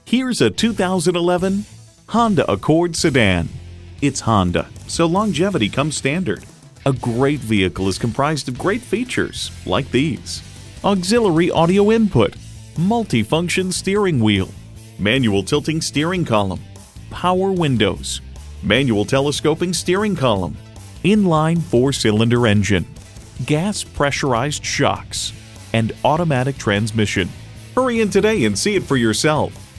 Here's a 2011 Honda Accord sedan. It's Honda, so longevity comes standard. A great vehicle is comprised of great features like these: auxiliary audio input, multifunction steering wheel, manual tilting steering column, power windows, manual telescoping steering column, inline 4-cylinder engine, gas pressurized shocks, and automatic transmission. Hurry in today and see it for yourself.